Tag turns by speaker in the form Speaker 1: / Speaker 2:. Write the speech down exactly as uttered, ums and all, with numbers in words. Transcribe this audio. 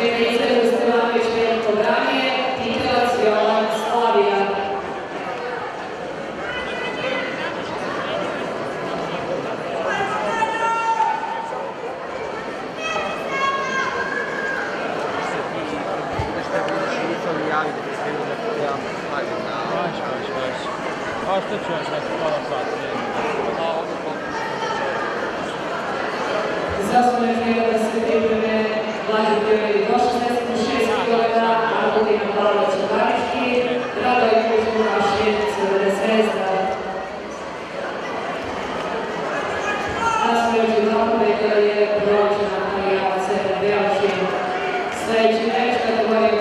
Speaker 1: Šenica Stevanović Veliko Branje, Titelac Jovan Slavija.
Speaker 2: Asta ću još neki pola sata.
Speaker 1: Zaslovne treba da se pripreme mlađi prijeveri do šezdeset šest kilograma, a Budina Pavlović Barički, Rado i Kuzmura Šenica Crvena Zvezda. Nasleđu zapoveda je provođena Marijana Cera Belčin. Sledeći meč kategorija